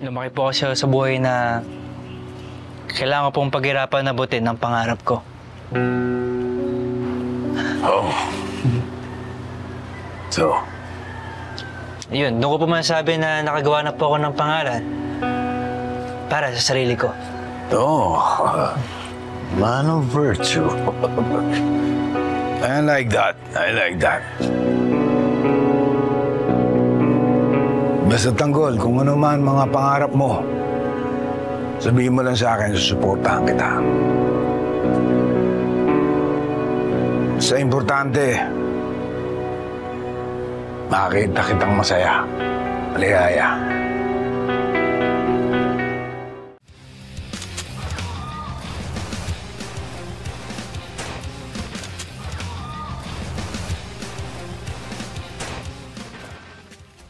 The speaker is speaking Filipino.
Lumaki po kasi ako sa buhay na kailangan ko pong paghirapan na abutin ng pangarap ko. Oh. So, Yun, doon ko po masasabi na nakagawa na po ako ng pangalan para sa sarili ko. oh, man of virtue. I like that. I like that. Basta tanggol, kung ano man mga pangarap mo, sabihin mo lang sa akin, susuportahan kita. Sa importante, makakita kitang masaya, maligaya.